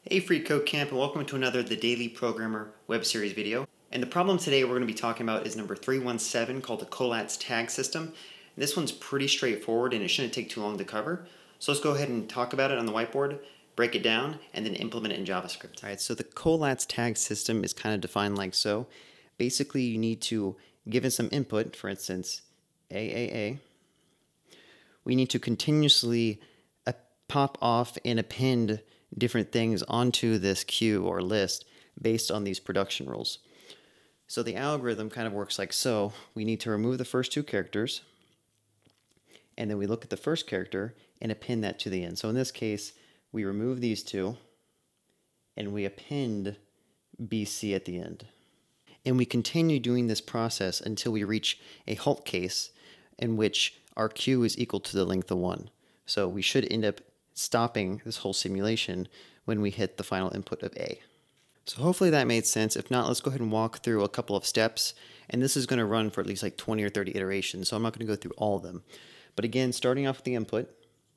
Hey freeCodeCamp, and welcome to another The Daily Programmer web series video. And the problem today we're going to be talking about is number 317, called the Collatz Tag System. And this one's pretty straightforward and it shouldn't take too long to cover. So let's go ahead and talk about it on the whiteboard, break it down, and then implement it in JavaScript. Alright, so the Collatz Tag System is kind of defined like so. Basically you need to give it some input, for instance, AAA. We need to continuously pop off and append different things onto this queue or list based on these production rules. So the algorithm kind of works like so. We need to remove the first two characters, and then we look at the first character and append that to the end. So in this case, we remove these two, and we append BC at the end. And we continue doing this process until we reach a halt case in which our queue is equal to the length of 1. So we should end up stopping this whole simulation when we hit the final input of A. So hopefully that made sense. If not, let's go ahead and walk through a couple of steps. And this is going to run for at least like 20 or 30 iterations, so I'm not going to go through all of them. But again, starting off with the input,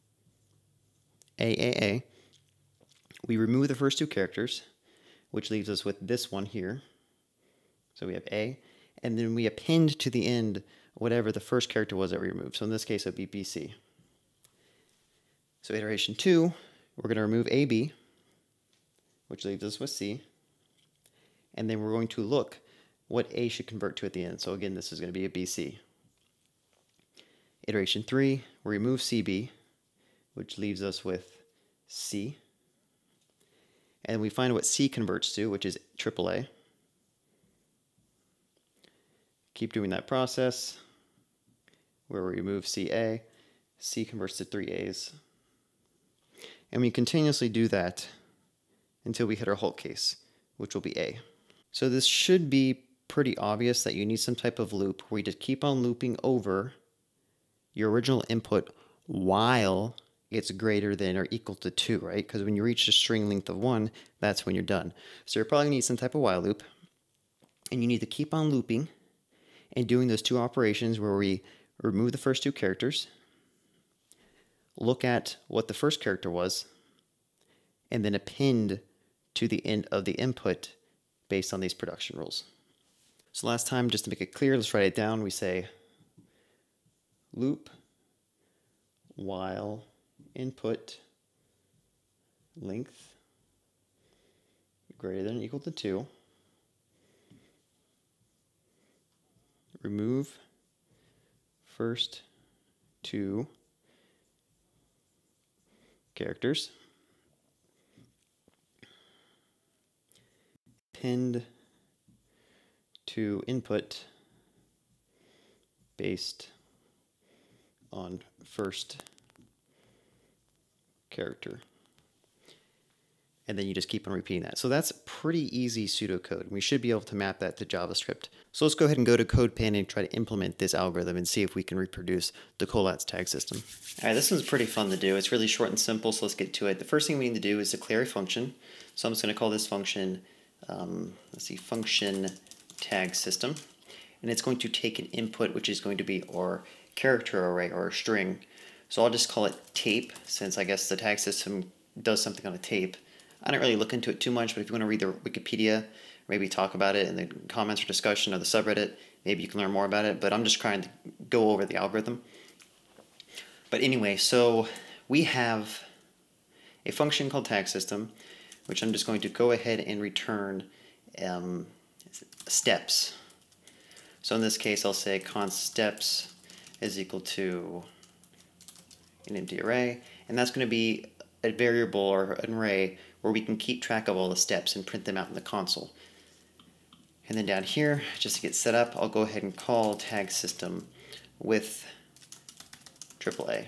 AAA, we remove the first two characters, which leaves us with this one here. So we have A, and then we append to the end whatever the first character was that we removed. So in this case, it would be BC. So iteration 2, we're going to remove AB, which leaves us with C, and then we're going to look what A should convert to at the end. So again, this is going to be a BC. Iteration 3, we remove CB, which leaves us with C, and we find what C converts to, which is AAA. Keep doing that process where we remove CA, C converts to 3A's. And we continuously do that until we hit our halt case, which will be A. So this should be pretty obvious that you need some type of loop where you just keep on looping over your original input while it's greater than or equal to 2, right? Because when you reach the string length of 1, that's when you're done. So you're probably going to need some type of while loop. And you need to keep on looping and doing those two operations where we remove the first two characters, look at what the first character was, and then append to the end of the input based on these production rules. So last time, just to make it clear, let's write it down. We say loop while input length greater than or equal to 2, remove first two characters, append to input based on first character. And then you just keep on repeating that. So that's pretty easy pseudocode. We should be able to map that to JavaScript. So let's go ahead and go to CodePen and try to implement this algorithm and see if we can reproduce the Collatz tag system. All right, this one's pretty fun to do. It's really short and simple, so let's get to it. The first thing we need to do is declare a function. So I'm just going to call this function, function tag system. And it's going to take an input, which is going to be our character array or a string. So I'll just call it tape, since I guess the tag system does something on a tape. I don't really look into it too much, but if you want to read the Wikipedia, maybe talk about it in the comments or discussion or the subreddit, maybe you can learn more about it, but I'm just trying to go over the algorithm. But anyway, so we have a function called tag system, which I'm just going to go ahead and return steps. So in this case, I'll say const steps is equal to an empty array, and that's going to be a variable or an array where we can keep track of all the steps and print them out in the console. And then down here, just to get set up, I'll go ahead and call tag system with AAA.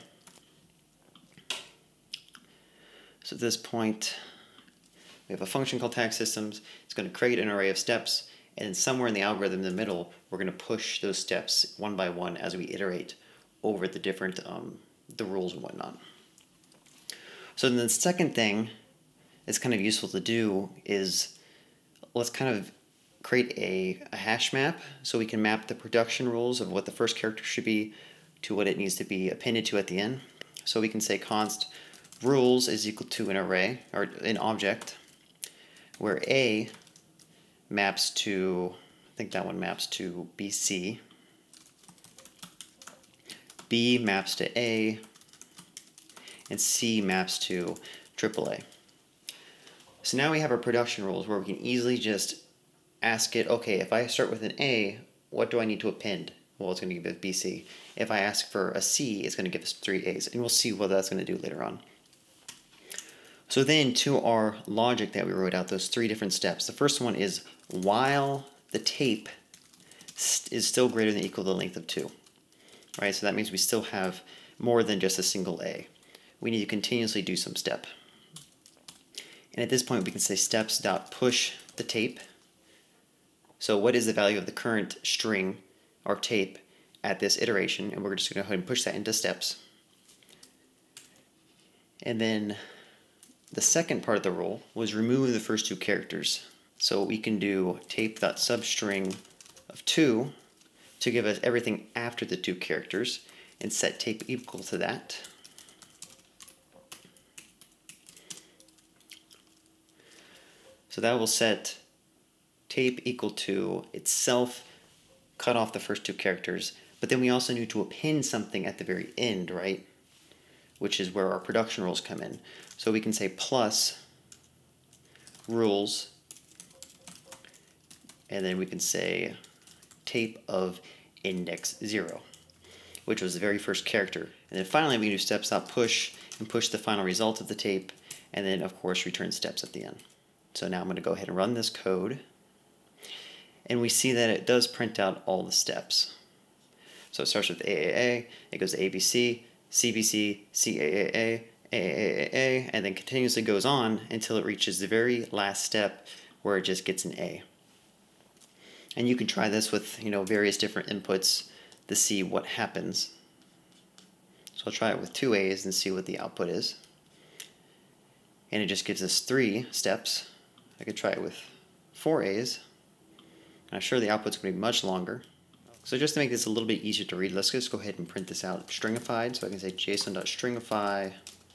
So at this point, we have a function called tag systems. It's going to create an array of steps, and somewhere in the algorithm in the middle, we're going to push those steps one by one as we iterate over the different the rules and whatnot. So then the second thing that's kind of useful to do is let's kind of create a hash map so we can map the production rules of what the first character should be to what it needs to be appended to at the end. So we can say const rules is equal to an array or an object, where A maps to, I think that one maps to BC, B maps to A, and C maps to AAA. So now we have our production rules where we can easily just ask it, okay, if I start with an A, what do I need to append? Well, it's going to give us BC. If I ask for a C, it's going to give us 3 A's, and we'll see what that's going to do later on. So then to our logic that we wrote out, those 3 different steps. The first one is while the tape is still greater than or equal to the length of 2. Right, so that means we still have more than just a single A. We need to continuously do some step. And at this point we can say steps.push the tape. So what is the value of the current string or tape at this iteration? And we're just going to go ahead and push that into steps. And then the second part of the rule was remove the first 2 characters. So we can do tape.substring of 2 to give us everything after the 2 characters and set tape equal to that. So that will set tape equal to itself, cut off the first 2 characters, but then we also need to append something at the very end, right? Which is where our production rules come in. So we can say plus rules, and then we can say tape of index 0, which was the very first character. And then finally we can do steps.push and push the final result of the tape, and then of course return steps at the end. So now I'm going to go ahead and run this code, and we see that it does print out all the steps. So it starts with AAA, it goes to ABC, CBC, CAAA, AAA, and then continuously goes on until it reaches the very last step where it just gets an A. And you can try this with various different inputs to see what happens. So I'll try it with 2 A's and see what the output is. And it just gives us 3 steps. I could try it with 4 A's. And I'm sure the output's going to be much longer. So just to make this a little bit easier to read, let's just go ahead and print this out stringified. So I can say json.stringify,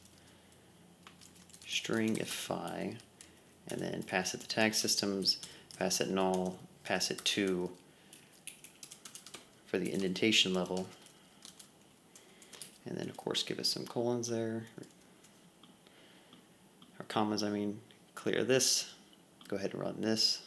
stringify, and then pass it to tag systems, pass it null, pass it 2 for the indentation level, and then of course give us some colons there, or commas I mean. Clear this, go ahead and run this.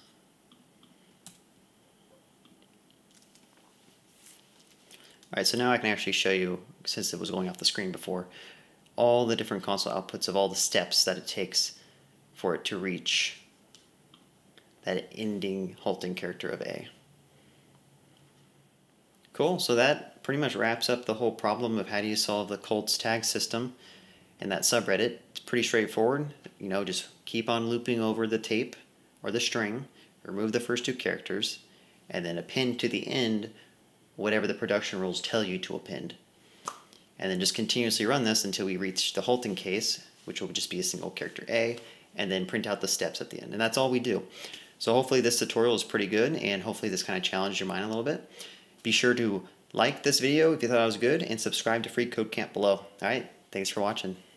Alright, so now I can actually show you, since it was going off the screen before, all the different console outputs of all the steps that it takes for it to reach that ending halting character of A. Cool, so that pretty much wraps up the whole problem of how do you solve the Collatz Tag System in that subreddit. It's pretty straightforward. Just keep on looping over the tape or the string, remove the first 2 characters, and then append to the end whatever the production rules tell you to append. And then just continuously run this until we reach the halting case, which will just be a single character A, and then print out the steps at the end. And that's all we do. So hopefully this tutorial is pretty good, and hopefully this kind of challenged your mind a little bit. Be sure to like this video if you thought it was good, and subscribe to freeCodeCamp below. Alright, thanks for watching.